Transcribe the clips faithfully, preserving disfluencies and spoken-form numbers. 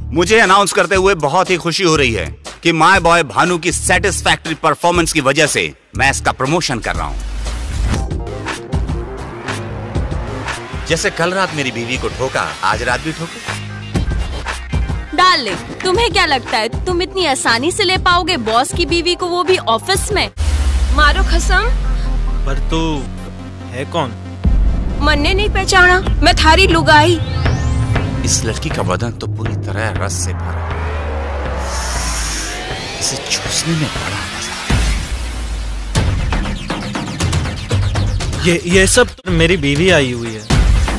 मुझे अनाउंस करते हुए बहुत ही खुशी हो रही है कि माय बॉय भानु की सेटिस्फैक्टरी परफॉर्मेंस की वजह से मैं इसका प्रमोशन कर रहा हूं। जैसे कल रात मेरी बीवी को ठोका, आज रात भी ठोके। डार्लिंग, तुम्हें क्या लगता है तुम इतनी आसानी से ले पाओगे बॉस की बीवी को, वो भी ऑफिस में? मारो कसम। पर तू है कौन? मन्ने नहीं पहचाना? मैं थारी लुगाई। इस लड़की का बदन तो पूरी तरह रस से भरा, इसे चूसने में बड़ा मजा। ये ये सब मेरी बीवी आई हुई है।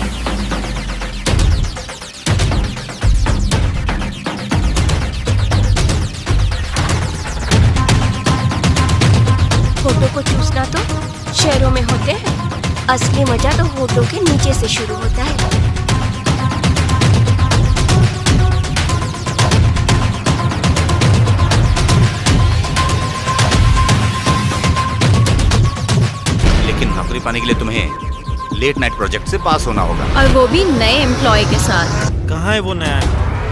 होठों को चूसना तो शहरों में होते हैं, असली मजा तो होठों के नीचे से शुरू होता है। लेकिन नौकरी पाने के लिए तुम्हें लेट नाइट प्रोजेक्ट से पास होना होगा, और वो भी नए एम्प्लॉय के साथ। कहाँ है वो नया?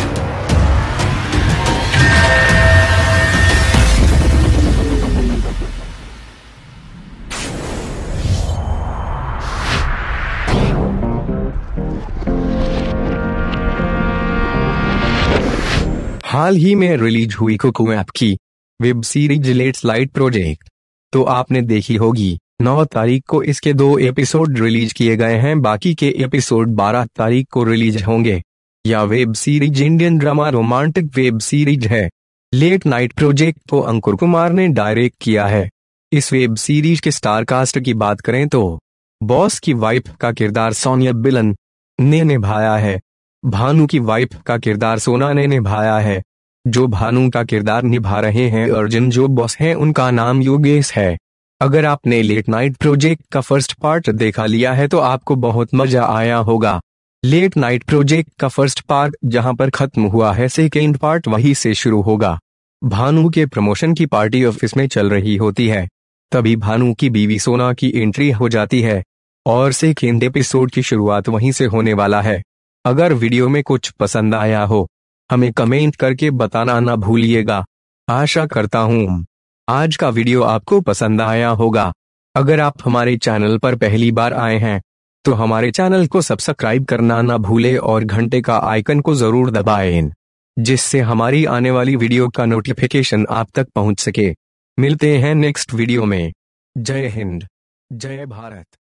हाल ही में रिलीज हुई कुकू ऐप की web series let's light project तो आपने देखी होगी। नौ तारीख को इसके दो एपिसोड रिलीज किए गए हैं, बाकी के एपिसोड बारह तारीख को रिलीज होंगे। यह web series Indian drama romantic web series है। लेट नाइट प्रोजेक्ट को अंकुर कुमार ने डायरेक्ट किया है। इस वेब सीरीज के स्टार कास्ट की बात करें तो बॉस की वाइफ का किरदार सोनिया बिलन ने निभाया है। भानु की वाइफ का किरदार सोना ने निभाया है। जो भानु का किरदार निभा रहे हैं अर्जुन, जो बॉस हैं उनका नाम योगेश है। अगर आपने लेट नाइट प्रोजेक्ट का फर्स्ट पार्ट देखा लिया है तो आपको बहुत मजा आया होगा। लेट नाइट प्रोजेक्ट का फर्स्ट पार्ट जहां पर खत्म हुआ है, सेकेंड पार्ट वहीं से शुरू होगा। भानु के प्रमोशन की पार्टी ऑफिस में चल रही होती है, तभी भानु की बीवी सोना की एंट्री हो जाती है और सेकेंड एपिसोड की शुरुआत वहीं से होने वाला है। अगर वीडियो में कुछ पसंद आया हो हमें कमेंट करके बताना ना भूलिएगा। आशा करता हूँ आज का वीडियो आपको पसंद आया होगा। अगर आप हमारे चैनल पर पहली बार आए हैं तो हमारे चैनल को सब्सक्राइब करना ना भूले और घंटे का आइकन को जरूर दबाएं, जिससे हमारी आने वाली वीडियो का नोटिफिकेशन आप तक पहुंच सके। मिलते हैं नेक्स्ट वीडियो में। जय हिंद, जय भारत।